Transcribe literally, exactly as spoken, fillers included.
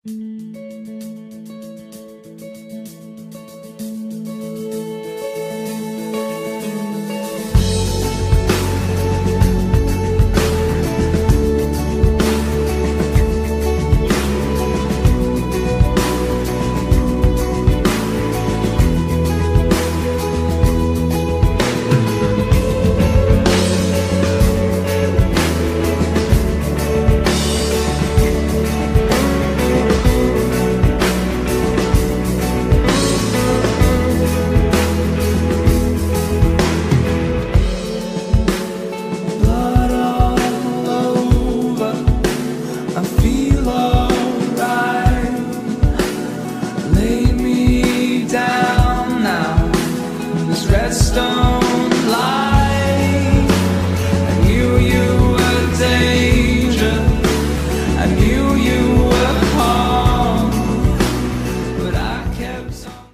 Redstone light. I knew you were danger, I knew you were harm, but I kept on.